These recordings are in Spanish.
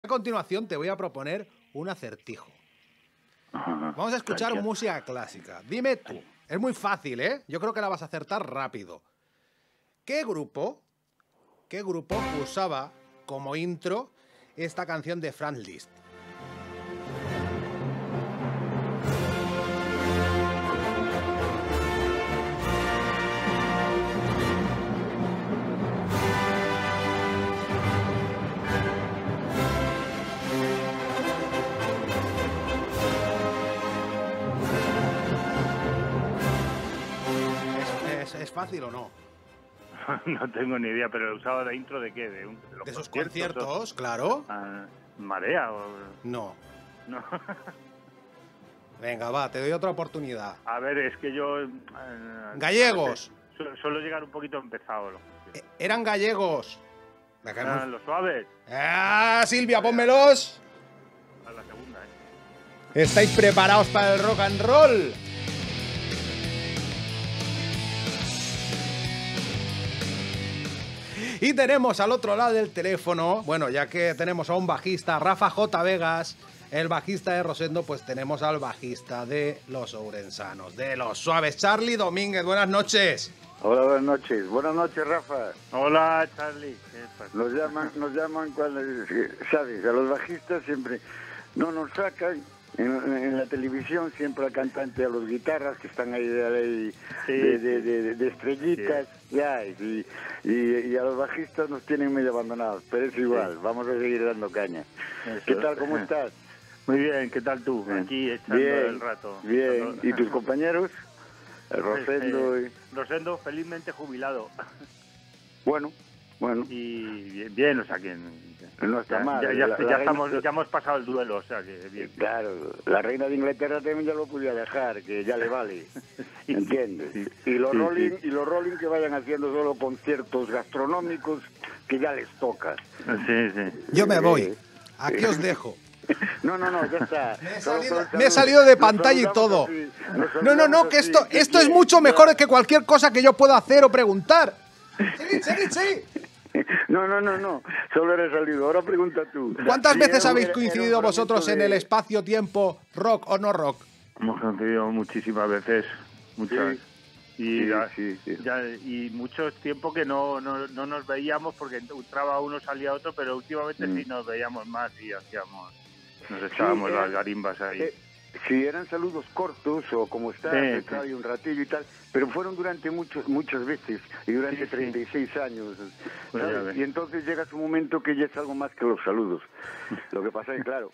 A continuación te voy a proponer un acertijo. Ajá, Vamos a escuchar gracias. música clásica. Dime tú, es muy fácil, ¿eh? Yo creo que la vas a acertar rápido. ¿Qué grupo usaba como intro esta canción de Franz Liszt? ¿Es fácil o no? No tengo ni idea, pero usaba de intro de qué, de los De sus conciertos, conciertos, claro. Marea o No. no. Venga, va, te doy otra oportunidad. A ver, es que yo Gallegos. Suelo llegar un poquito empezado. Eran gallegos. Los suaves. ¡Ah, Silvia, pónmelos! A la segunda, ¿Estáis preparados para el rock and roll? Y tenemos al otro lado del teléfono, bueno, ya que tenemos a un bajista, Rafa J. Vegas, el bajista de Rosendo, pues tenemos al bajista de Los Ourensanos, de Los Suaves, Charly Domínguez. Buenas noches. Hola, buenas noches. Buenas noches, Rafa. Hola, Charly. Nos llaman cuando, ¿sabes? A los bajistas siempre no nos sacan. En la televisión siempre al cantante, a los guitarras que están ahí de estrellitas, sí. Ya, y a los bajistas nos tienen medio abandonados, pero es igual, sí. Vamos a seguir dando caña. Eso. ¿Qué tal, cómo estás? Muy bien, ¿qué tal tú? Aquí echando bien, el rato. Bien, ¿y tus compañeros? El Rosendo Rosendo, felizmente jubilado. Bueno. Y bien, o sea que no está mal. Ya hemos pasado el duelo, o sea que bien. Claro, la reina de Inglaterra también ya lo podía dejar, que ya le vale, ¿entiendes? Sí. Y los Rolling que vayan haciendo solo conciertos gastronómicos que ya les toca. Sí. Yo me voy, aquí os dejo. No, ya está. Me he salido de pantalla y todo. No, que esto es mucho mejor que cualquier cosa que yo pueda hacer o preguntar. Seguid. No. Solo eres salido. Ahora pregunta tú. ¿Cuántas veces habéis coincidido vosotros en el espacio-tiempo, rock o no rock? Hemos coincidido muchísimas veces. Muchas. Sí. Y mucho tiempo que no nos veíamos porque entraba uno, salía otro, pero últimamente sí nos veíamos más y nos echábamos las garimbas ahí. Sí, eran saludos cortos o como está, y un ratillo y tal, pero fueron durante muchas veces y durante 36 años. ¿Sabes? Y entonces llega su momento que ya es algo más que los saludos. Lo que pasa es que, claro,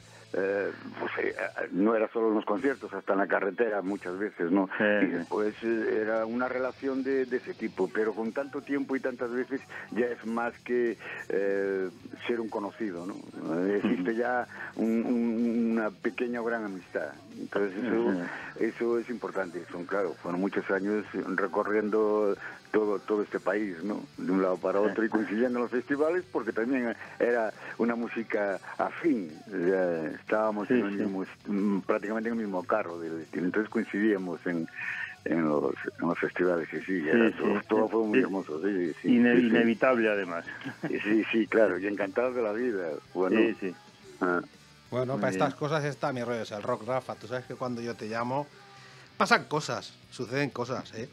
no era solo en los conciertos, hasta en la carretera muchas veces, ¿no? Y después era una relación de ese tipo, pero con tanto tiempo y tantas veces ya es más que ser un conocido, ¿no? Existe ya una pequeña o gran amistad. Entonces eso es importante. Fueron muchos años recorriendo todo este país, ¿no? De un lado para otro y coincidiendo en los festivales, porque también era una música afín. Estábamos prácticamente en el mismo carro del estilo, entonces coincidíamos en los festivales, todo fue muy hermoso. Inevitable, además. Sí, claro, y encantados de la vida. Bueno, sí. Bueno, para estas cosas está mi rollo, el rock, Rafa. Tú sabes que cuando yo te llamo, pasan cosas, suceden cosas, ¿eh?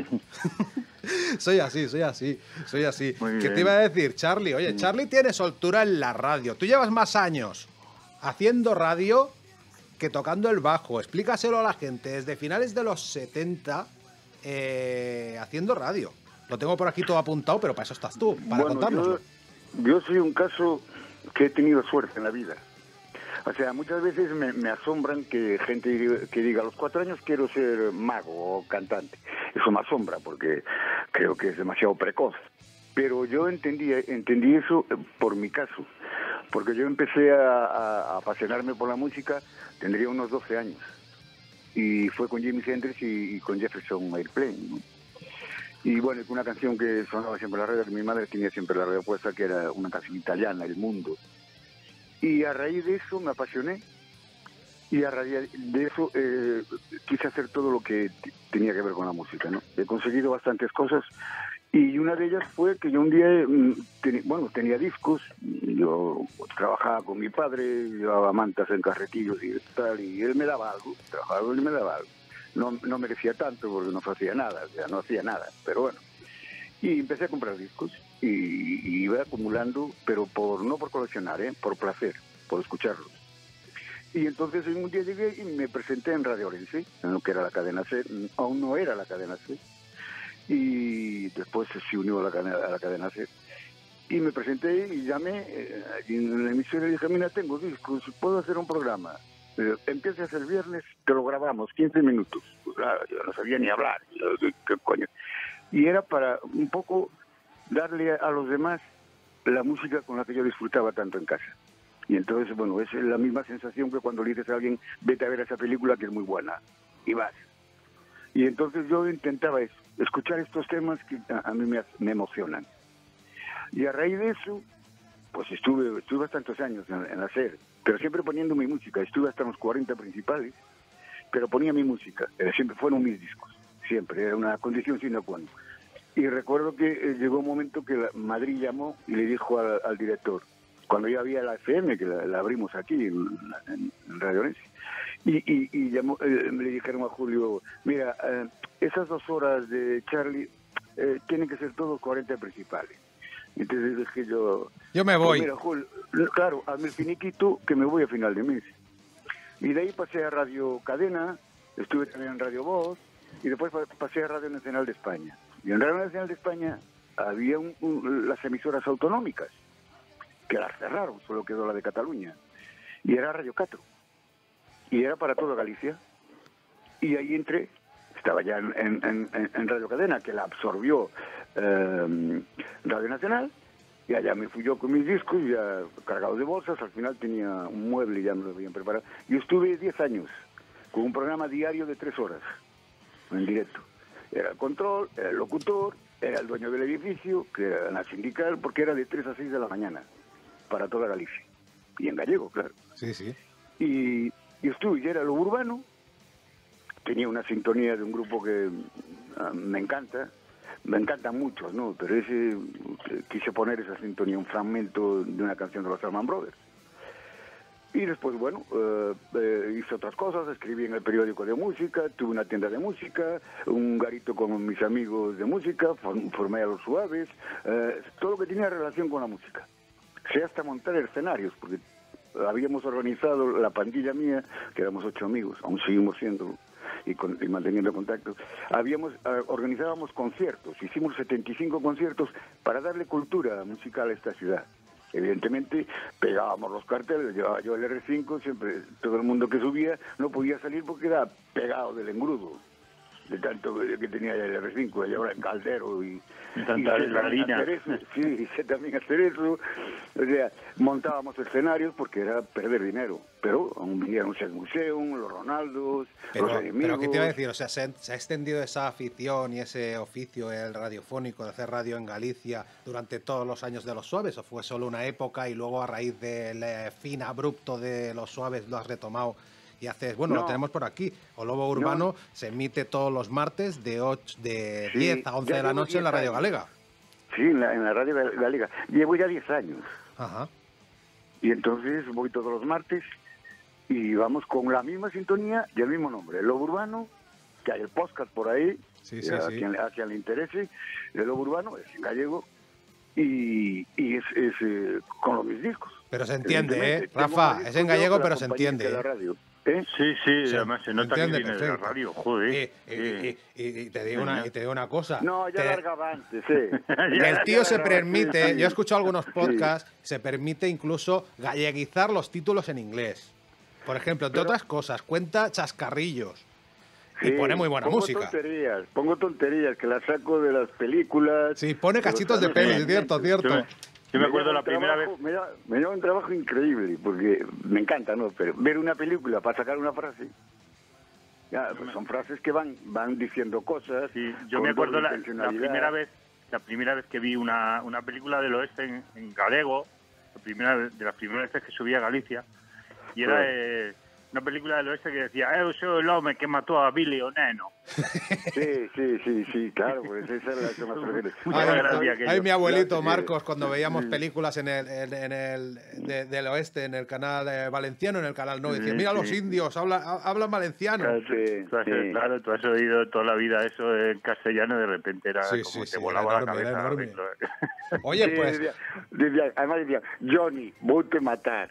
Soy así. ¿Qué te iba a decir, Charly? Oye, Charly tiene soltura en la radio. Tú llevas más años haciendo radio que tocando el bajo. Explícaselo a la gente. Desde finales de los 70 haciendo radio. Lo tengo por aquí todo apuntado, pero para eso estás tú, para contárnoslo. Yo soy un caso que he tenido suerte en la vida. O sea, muchas veces me asombran que gente que diga a los 4 años quiero ser mago o cantante. Eso me asombra porque creo que es demasiado precoz. Pero yo entendí eso por mi caso. Porque yo empecé a apasionarme por la música, tendría unos 12 años. Y fue con Jimi Hendrix y con Jefferson Airplane, ¿no? Y bueno, una canción que sonaba siempre en la radio, que mi madre tenía siempre la radio puesta, que era una canción italiana, El Mundo. Y a raíz de eso me apasioné y a raíz de eso quise hacer todo lo que tenía que ver con la música, ¿no? He conseguido bastantes cosas y una de ellas fue que yo un día tenía discos yo trabajaba con mi padre, llevaba mantas en carretillos y tal, y él me daba algo, trabajaba y me daba algo. No merecía tanto porque no hacía nada, o sea, no hacía nada, pero bueno. Y empecé a comprar discos y iba acumulando, pero no por coleccionar, por placer, por escucharlos. Y entonces un día llegué y me presenté en Radio Orense, en lo que era la cadena C, aún no era la cadena C, y después se unió a la cadena C. Y me presenté y llamé en la emisora y dije, mira, tengo discos, puedo hacer un programa. Empiezas el viernes, te lo grabamos, 15 minutos. Pues, claro, yo no sabía ni hablar, ¿qué coño? Y era para un poco darle a los demás la música con la que yo disfrutaba tanto en casa. Y entonces, bueno, es la misma sensación que cuando le dices a alguien, vete a ver esa película que es muy buena, y vas. Y entonces yo intentaba eso, escuchar estos temas que a mí me emocionan. Y a raíz de eso, pues estuve bastantes años en la SER, pero siempre poniendo mi música. Estuve hasta los 40 principales, pero ponía mi música. Siempre fueron mis discos, siempre, era una condición sine qua non. Y recuerdo que llegó un momento que Madrid llamó y le dijo al director, cuando ya había la FM, que la abrimos aquí en Radio Orense, y llamó, le dijeron a Julio, mira, esas 2 horas de Charlie tienen que ser todos 40 principales. Entonces dije yo me voy. Pues mira, Julio, claro, hazme el finiquito que me voy a final de mes. Y de ahí pasé a Radio Cadena, estuve también en Radio Voz, y después pasé a Radio Nacional de España. Y en Radio Nacional de España había las emisoras autonómicas, que las cerraron, solo quedó la de Cataluña. Y era Radio 4. Y era para toda Galicia. Y ahí entré, estaba ya en Radio Cadena, que la absorbió Radio Nacional, y allá me fui yo con mis discos, ya cargados de bolsas, al final tenía un mueble y ya me lo habían preparado. Yo estuve 10 años con un programa diario de 3 horas, en directo. Era el control, era el locutor, era el dueño del edificio, que era la sindical, porque era de 3 a 6 de la mañana, para toda Galicia. Y en gallego, claro. Sí, sí. Y estuve, ya era lo urbano, tenía una sintonía de un grupo que me encantan muchos, ¿no? Pero quise poner esa sintonía, un fragmento de una canción de los Allman Brothers. Y después, bueno, hice otras cosas, escribí en el periódico de música, tuve una tienda de música, un garito con mis amigos de música, formé a Los Suaves, todo lo que tenía relación con la música. Sé hasta montar escenarios, porque habíamos organizado la pandilla mía, que éramos 8 amigos, aún seguimos siendo y manteniendo contacto. Organizábamos conciertos, hicimos 75 conciertos para darle cultura musical a esta ciudad. Evidentemente pegábamos los carteles, llevaba yo el R5, siempre todo el mundo que subía no podía salir porque era pegado del engrudo, de tanto que tenía el R5, y ahora en Caldero y tanta harina. Sí, sé también hacer eso. O sea, montábamos escenarios porque era perder dinero, pero aún vinieron el Museo, los Ronaldos, los enemigos. Pero ¿qué te iba a decir? O sea, ¿se ha extendido esa afición y ese oficio, el radiofónico, de hacer radio en Galicia durante todos los años de Los Suaves? ¿O fue solo una época y luego a raíz del fin abrupto de Los Suaves lo has retomado? Y haces, bueno, no, lo tenemos por aquí. O Lobo Urbano se emite todos los martes de 10 a 11 de la noche en la Radio Galega. Sí, en la Radio Galega. Llevo ya 10 años. Ajá. Y entonces voy todos los martes y vamos con la misma sintonía y el mismo nombre. El Lobo Urbano, que hay el podcast por ahí, a quien le interese. El Lobo Urbano es en gallego y es con los mis discos. Pero se entiende, Rafa, es en gallego, pero se entiende. La radio. Sí, además se nota que viene de la radio, joder. Y te digo una cosa. No, ya largaba antes, sí. El tío se permite, yo he escuchado algunos podcasts, se permite incluso galleguizar los títulos en inglés. Por ejemplo, entre otras cosas, cuenta chascarrillos. Y pone muy buena música. Pongo tonterías, que las saco de las películas. Sí, pone cachitos de pelis, cierto. Yo me acuerdo la primera vez. Me lleva un trabajo increíble, porque me encanta, ¿no? Pero ver una película para sacar una frase, pues son frases que van diciendo cosas. Sí, yo me acuerdo la primera vez que vi una película del oeste en galego, de las primeras veces que subí a Galicia, y era una película del oeste que decía, yo soy el hombre que mató a Billy O'Neno. Sí, claro, pues esa es la más preferida. Ay, mi abuelito Marcos, cuando veíamos películas del oeste, en el canal valenciano, en el canal 9, decía, mira los indios, hablan valenciano. Claro, tú has oído toda la vida eso en castellano y de repente era como te volaba la cabeza. Enorme. Oye, pues... Además decía, Johnny, voy a matar.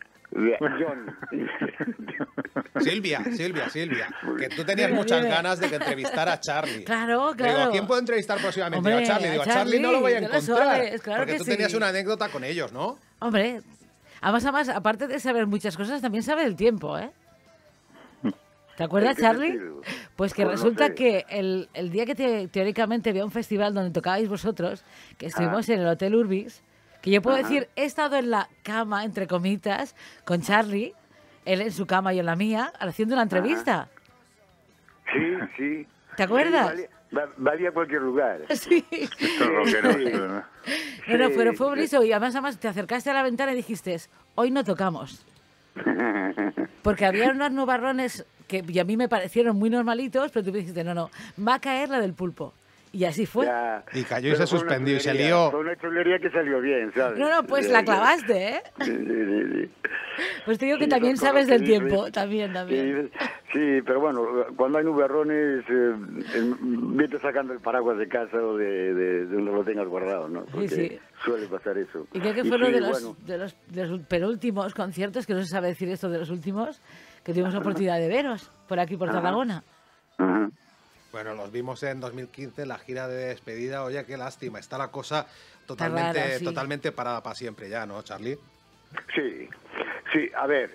Silvia, que tú tenías muchas ganas de que entrevistara a Charlie. Claro. Digo, ¿a quién puedo entrevistar próximamente? Hombre, a Charlie. Digo, a Charlie no lo voy a encontrar. Porque tú tenías una anécdota con ellos, ¿no? Hombre, además, aparte de saber muchas cosas, también sabe el tiempo, ¿eh? ¿Te acuerdas, Charlie? Pues que resulta que el día que teóricamente había un festival donde tocabais vosotros, que estuvimos en el Hotel Urbis, que yo puedo decir, he estado en la cama, entre comitas, con Charlie, él en su cama y yo en la mía, haciendo una entrevista. Sí. ¿Te acuerdas? Valía cualquier lugar. Sí. ¿no? No, pero fue buenísimo. Y además te acercaste a la ventana y dijiste, hoy no tocamos. Porque había unos nubarrones que a mí me parecieron muy normalitos, pero tú me dijiste, no, va a caer la del pulpo. Y así fue. Ya, y cayó y se suspendió y se lió. Fue una chulería que salió bien, ¿sabes? No, pues la clavaste, ¿eh? Sí. Pues te digo que también sabes del tiempo, también. Sí, pero bueno, cuando hay nubarrones, vete sacando el paraguas de casa o de donde lo tengas guardado, ¿no? Porque suele pasar eso. Y creo que fue uno de los penúltimos conciertos, que no se sabe decir esto de los últimos, que tuvimos la oportunidad de veros por aquí, por Tarragona. Ajá. Bueno, los vimos en 2015, la gira de despedida. Oye, qué lástima. Está la cosa totalmente parada para siempre ya, ¿no, Charlie? Sí. A ver,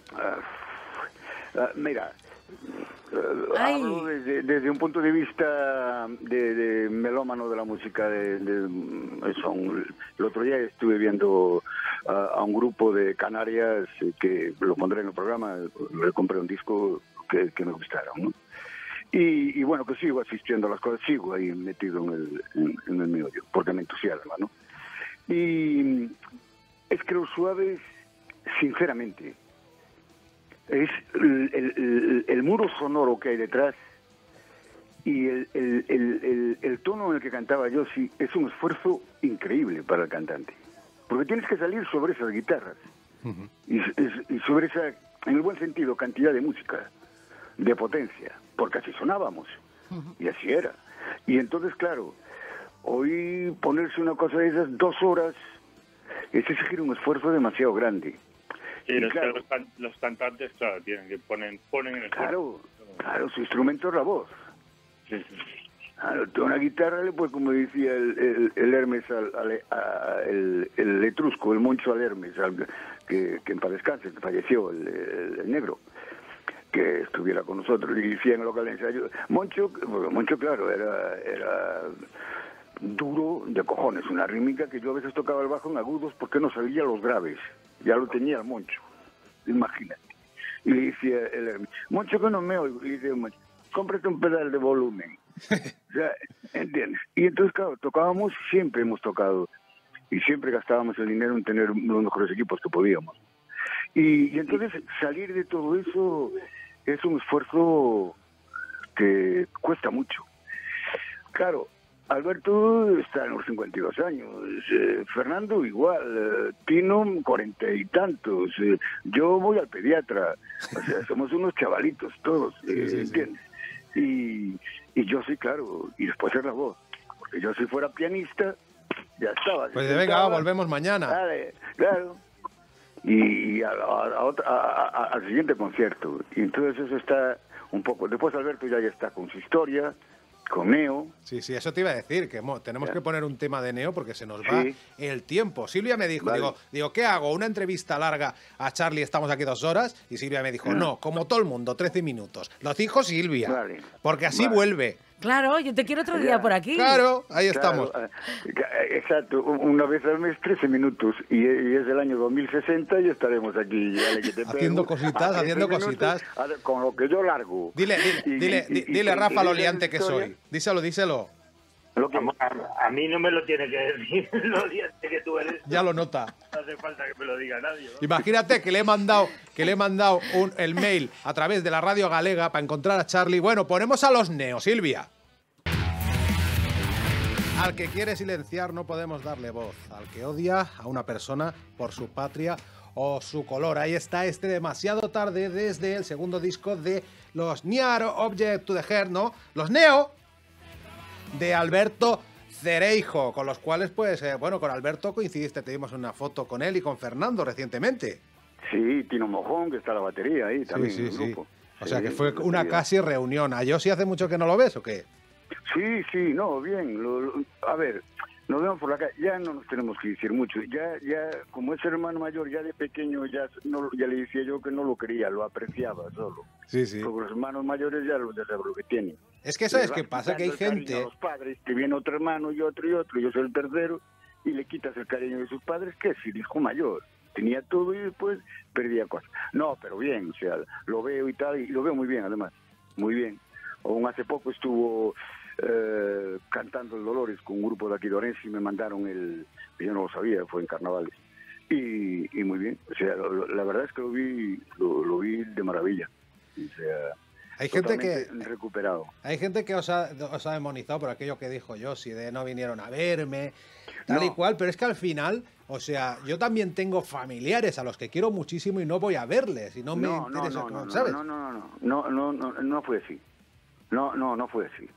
mira, hablo desde un punto de vista de melómano de la música. El otro día estuve viendo a un grupo de Canarias que lo pondré en el programa. Le compré un disco que me gustaron, ¿no? Y bueno, que sigo asistiendo a las cosas, sigo ahí metido en el meollo, porque me entusiasma, ¿no? Y es que Los Suaves, sinceramente, es el muro sonoro que hay detrás y el tono en el que cantaba Josie es un esfuerzo increíble para el cantante, porque tienes que salir sobre esas guitarras y sobre esa, en el buen sentido, cantidad de música, de potencia, porque así sonábamos, y así era. Y entonces, claro, hoy ponerse una cosa de esas 2 horas es exigir un esfuerzo demasiado grande. Sí, claro, los cantantes, claro, tienen que ponen en el claro, su instrumento es la voz. Sí. Claro, una guitarra, pues como decía el Hermes, el etrusco, el Moncho al Hermes, que en paz descanse, que falleció, el negro, que estuviera con nosotros, y decía en el local de ensayo, Moncho, claro, era duro de cojones, una rítmica que yo a veces tocaba el bajo en agudos porque no salía los graves, ya lo tenía el Moncho, imagínate. Y le decía el Hermes, Moncho, que no me oigo, y le decía Moncho, cómprate un pedal de volumen. O sea, ¿entiendes? Y entonces, claro, tocábamos, siempre hemos tocado, y siempre gastábamos el dinero en tener los mejores equipos que podíamos. Y entonces salir de todo eso es un esfuerzo que cuesta mucho. Claro, Alberto está en los 52 años, Fernando igual, Tino 40 y tantos, yo voy al pediatra, o sea, somos unos chavalitos todos, ¿entiendes? Y yo sí, claro, y después es la voz, porque yo si fuera pianista, ya estaba. Pues venga, volvemos mañana. Vale, claro. Y al siguiente concierto. Y entonces eso está un poco... Después Alberto ya está con su historia, con Neo. Sí, eso te iba a decir, que tenemos que poner un tema de Neo porque se nos va el tiempo. Silvia me dijo, digo, ¿qué hago? ¿Una entrevista larga a Charlie? Estamos aquí 2 horas. Y Silvia me dijo, no, como todo el mundo, 13 minutos. Lo dijo Silvia, porque así vuelve. Claro, yo te quiero otro día por aquí. Claro, ahí estamos. Exacto, una vez al mes, 13 minutos. Y es el año 2060 y estaremos aquí. Haciendo cositas. Con lo que yo largo. Dile, Rafa, lo liante que soy. Díselo. A mí no me lo tiene que decir, lo diente que tú eres. Ya lo nota. No hace falta que me lo diga nadie, ¿no? Imagínate que le he mandado el mail a través de la Radio Galega para encontrar a Charlie. Bueno, ponemos a los Neo, Silvia. Al que quiere silenciar no podemos darle voz. Al que odia a una persona por su patria o su color. Ahí está demasiado tarde desde el segundo disco de los Near Object to the Heart, ¿no? Los Neo de Alberto Cereijo, con los cuales, pues, bueno, con Alberto coincidiste, te dimos una foto con él y con Fernando recientemente. Sí, Tino Mojón, que está la batería ahí también en el grupo. O sea, que fue una casi reunión. ¿A Yossi hace mucho que no lo ves o qué? Sí, no, bien. A ver, nos vemos por la calle, ya no nos tenemos que decir mucho. Ya, como es hermano mayor, ya de pequeño ya le decía yo que no lo quería, lo apreciaba solo. Sí. Porque los hermanos mayores ya saben lo que tienen. Es que ¿sabes qué pasa? Que hay gente... A los padres, que viene otro hermano y otro, yo soy el tercero, y le quitas el cariño de sus padres, que es el hijo mayor. Tenía todo y después perdía cosas. No, pero bien, o sea, lo veo y tal, y lo veo muy bien además, muy bien. Aún hace poco estuvo cantando el Dolores con un grupo de aquí de Orense y me mandaron yo no lo sabía, fue en Carnavales. Y muy bien, o sea, la verdad es que lo vi de maravilla. O sea, hay gente que recuperado. Hay gente que os ha demonizado por aquello que dijo yo, si no vinieron a verme, tal y cual, pero es que al final, o sea, yo también tengo familiares a los que quiero muchísimo y no voy a verles y no me interesa, ¿sabes? No fue así. No fue así.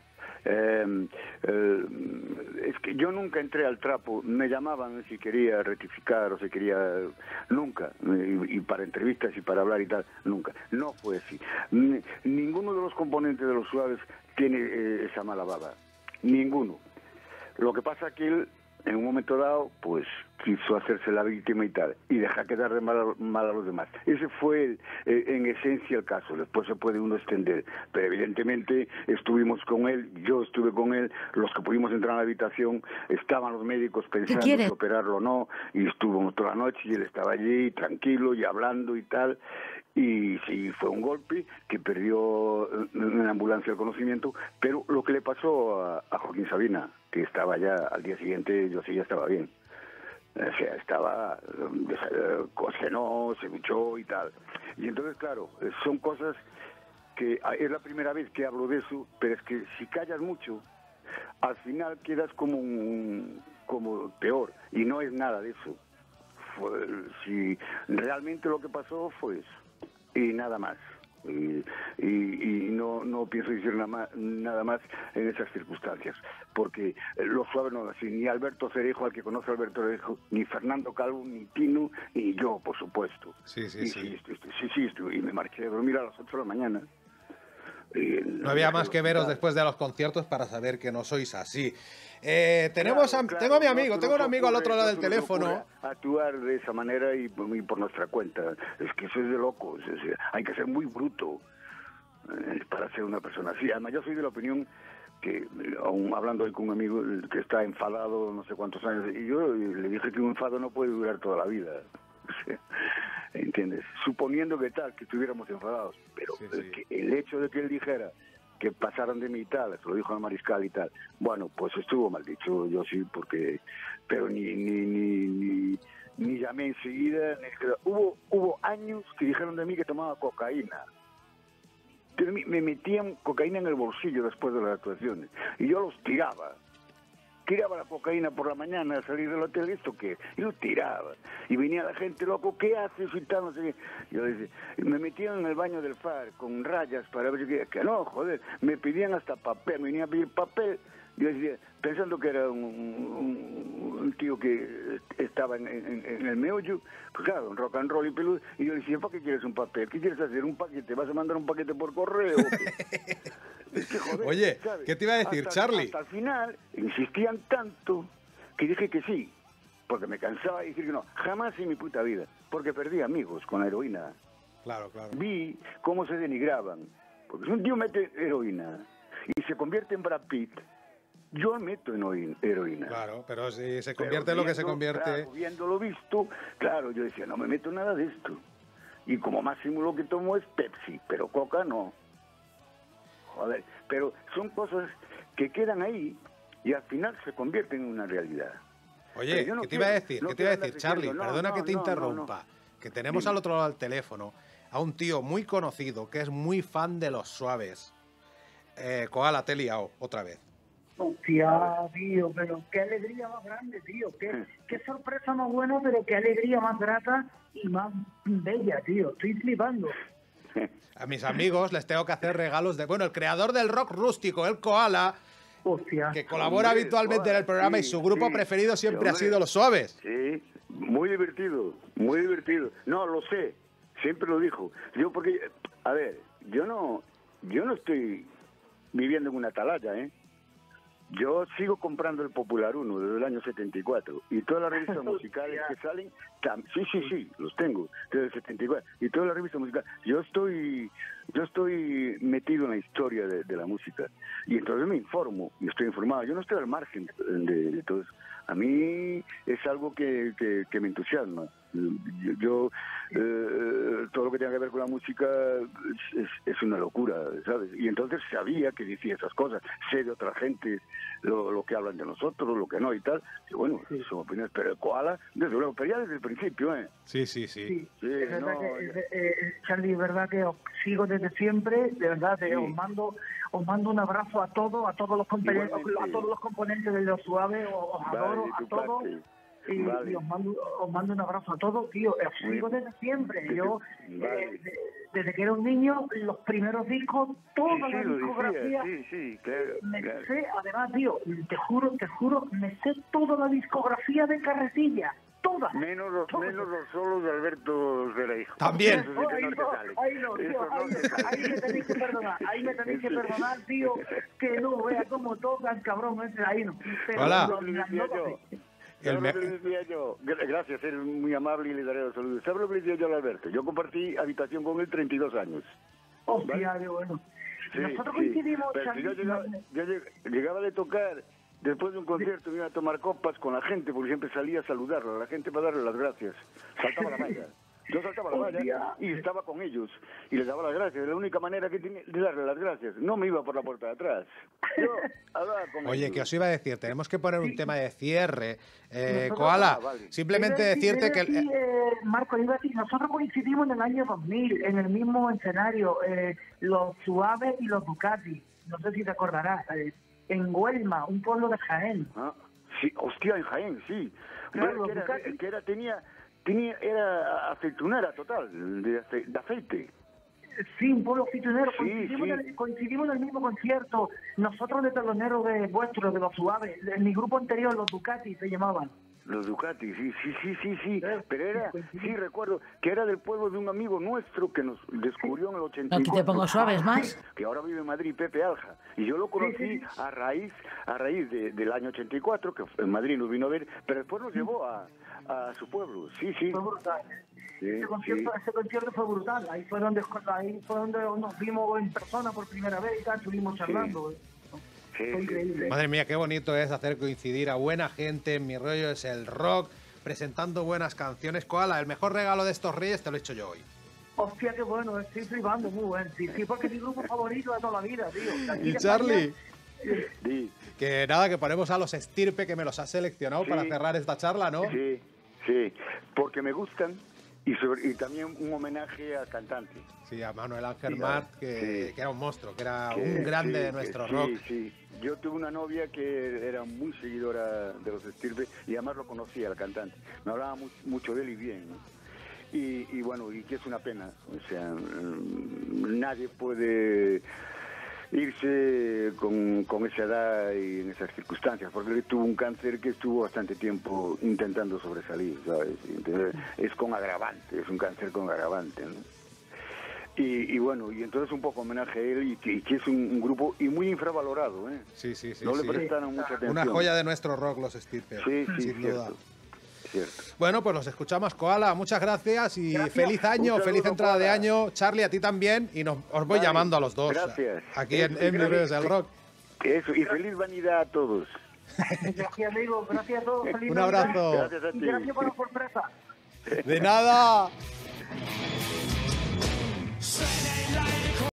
Es que yo nunca entré al trapo, me llamaban si quería rectificar o si quería, nunca, y para entrevistas y para hablar y tal, nunca, no fue así. Ninguno de los componentes de Los Suaves tiene esa mala baba, ninguno. Lo que pasa que él, en un momento dado, pues quiso hacerse la víctima y tal, y deja quedar de mal a los demás. Ese fue, en esencia, el caso. Después se puede uno extender, pero evidentemente estuvimos con él, yo estuve con él, los que pudimos entrar a la habitación, estaban los médicos pensando si operarlo o no, y estuvimos toda la noche, y él estaba allí, tranquilo, y hablando y tal, y sí, fue un golpe que perdió en la ambulancia el conocimiento, pero lo que le pasó a Joaquín Sabina, que estaba ya al día siguiente, yo sí ya estaba bien. O sea, estaba, cenó, se duchó y tal. Y entonces, claro, son cosas que es la primera vez que hablo de eso, pero es que si callas mucho, al final quedas como peor, y no es nada de eso. Si realmente lo que pasó fue eso, y nada más. Y no pienso decir nada más en esas circunstancias, porque Los Suaves no así, ni Alberto Cereijo, al que conoce a Alberto Cereijo, ni Fernando Calvo, ni Tino, ni yo, por supuesto. Sí, y me marché a dormir a las 8 de la mañana. No había más que veros después de los conciertos para saber que no sois así. Tengo un amigo al otro lado del teléfono. Actuar de esa manera y por nuestra cuenta. Es que eso es de locos. Hay que ser muy bruto para ser una persona así. Además, yo soy de la opinión que, aún hablando hoy con un amigo que está enfadado no sé cuántos años, y yo le dije que un enfado no puede durar toda la vida. ¿Entiendes? Suponiendo que estuviéramos enfadados, pero que el hecho de que él dijera que pasaron de mí y tal, se lo dijo al mariscal y tal, bueno, pues estuvo mal dicho, yo sí, porque, pero ni llamé enseguida, hubo años que dijeron de mí que tomaba cocaína. Me metían cocaína en el bolsillo después de las actuaciones, y yo los tiraba la cocaína por la mañana al salir del hotel, ¿esto qué? Yo tiraba. Y venía la gente, loco, ¿qué haces? Y tal, no sé qué. Yo decía, me metían en el baño del FAR con rayas para ver que no, joder, me pedían hasta papel, me venían a pedir papel. Yo decía, pensando que era un tío que estaba en el meollo, pues claro, un rock and roll y peludo, y yo decía, ¿para qué quieres un papel? ¿Qué quieres hacer? ¿Un paquete? ¿Vas a mandar un paquete por correo? Es que, joder, oye, ¿sabes? ¿Qué te iba a decir, Charlie? Hasta el final insistían tanto que dije que sí, porque me cansaba de decir que no, jamás en mi puta vida, porque perdí amigos con la heroína. Claro. Vi cómo se denigraban, porque si un tío mete heroína y se convierte en Brad Pitt, yo meto en heroína. Claro, pero si se convierte en lo que se convierte... Claro, viéndolo visto, claro, yo decía, no me meto nada de esto. Y como máximo lo que tomo es Pepsi, pero Coca no. Joder, pero son cosas que quedan ahí y al final se convierten en una realidad. Oye, ¿qué te iba a decir? ¿Qué te iba a decir, Charlie? Perdona que te interrumpa. Que tenemos al otro lado del teléfono a un tío muy conocido que es muy fan de Los Suaves. Koala, te he liado otra vez. Hostia, tío, pero qué alegría más grande, tío. Qué sorpresa más buena, pero qué alegría más grata y más bella, tío. Estoy flipando. A mis amigos les tengo que hacer regalos de... Bueno, el creador del rock rústico, el Koala, hostia, que colabora habitualmente en el programa, y su grupo preferido siempre ha sido Los Suaves. Sí, muy divertido, muy divertido. No, lo sé, siempre lo dijo. Yo porque, a ver, yo no estoy viviendo en una atalaya, ¿eh? Yo sigo comprando el Popular 1 desde el año 74 y todas las revistas musicales que salen, sí, los tengo desde el 74 y todas las revistas musicales. Yo estoy metido en la historia de la música y entonces me informo y estoy informado. Yo no estoy al margen de todo eso. A mí es algo que me entusiasma. Yo todo lo que tenga que ver con la música es una locura, ¿sabes? Y entonces sabía que decía esas cosas, sé de otra gente lo que hablan de nosotros, lo que no y tal. Y bueno, son opiniones, pero el Koala, desde luego, pero ya desde el principio, ¿eh? Sí. Es verdad Charlie, es verdad que os sigo desde siempre, de verdad, os mando un abrazo a todos los componentes, de Los Suaves, os adoro a todos. Y os mando un abrazo a todos, tío. Os sigo desde siempre. Yo, desde que era un niño, los primeros discos, toda la discografía. Claro. Sé, además, tío, te juro, me sé toda la discografía de Carretilla. Todas. Menos los solos de Alberto Rey. También. Ahí me tenéis que perdonar, tío, que no vea cómo tocan, cabrón, ahí no. Pero hola. Gracias, eres muy amable y le daré los saludos. ¿Sabes lo que le decía yo al Alberto? Yo compartí habitación con él 32 años. Hostia, ¿vale? Bueno. Nosotros coincidimos... Pero si yo llegaba de tocar, después de un concierto, me iba a tomar copas con la gente, porque siempre salía a saludarla, a la gente para darle las gracias. Saltaba la malla. Yo saltaba la valla y estaba con ellos y les daba las gracias. Es la única manera que tenía de darle las gracias. No me iba por la puerta de atrás. Yo hablaba con Oye, ellos. que os iba a decir, tenemos que poner un tema de cierre. Koala, simplemente decirte que... Marco, iba a decir, nosotros coincidimos en el año 2000, en el mismo escenario, Los Suaves y los Ducati. No sé si te acordarás. En Huelma, un pueblo de Jaén. Sí, hostia, en Jaén, sí. Claro, era aceitunera total, de aceite. Sí, un pueblo aceitunero. Coincidimos en el mismo concierto. Nosotros de teloneros de vuestros, de Los Suaves. En mi grupo anterior, los Ducati se llamaban. Los Ducati, sí. Pero recuerdo que era del pueblo de un amigo nuestro que nos descubrió en el 84. Aquí te pongo Suaves más. Que ahora vive en Madrid, Pepe Alja. Y yo lo conocí a raíz del año 84, que en Madrid nos vino a ver, pero después nos llevó a su pueblo. Sí. Fue brutal. Ese concierto fue brutal. Ahí fue donde nos vimos en persona por primera vez y tal, estuvimos charlando. Madre mía, qué bonito es hacer coincidir a buena gente. Mi rollo es el rock, presentando buenas canciones. Koala, el mejor regalo de estos Reyes te lo he hecho yo hoy. Hostia, qué bueno, estoy flipando, muy bueno. Sí, porque es mi grupo favorito de toda la vida, tío. Y Charlie, que nada, que ponemos a Los Estirpe, que me los has seleccionado para cerrar esta charla, ¿no? Sí, porque me gustan. Y también un homenaje al cantante. Sí, a Manuel Ángel Mart, que era un monstruo, que era un grande de nuestro rock. Sí. Yo tuve una novia que era muy seguidora de Los Estirpe y además lo conocía, el cantante. Me hablaba mucho de él y bien, ¿no? Y bueno, y que es una pena. O sea, nadie puede irse con esa edad y en esas circunstancias, porque él tuvo un cáncer que estuvo bastante tiempo intentando sobresalir, ¿sabes? Entonces, es con agravante, es un cáncer con agravante, ¿no? Y bueno, y entonces un poco homenaje a él y que es un grupo y muy infravalorado, ¿eh? Sí. No le prestaron mucha atención. Una joya de nuestro rock, Los Estirpe. Sí, sin duda. Cierto. Bueno, pues los escuchamos, Koala. Muchas gracias y feliz año, feliz entrada de año. Charlie, a ti también. Y os voy llamando a los dos. Gracias. Aquí en Mis Reyes del Rock. Eso, y feliz vanidad a todos. Gracias, amigo. Gracias a todos. Un abrazo. Gracias a ti. Gracias por la sorpresa. De nada.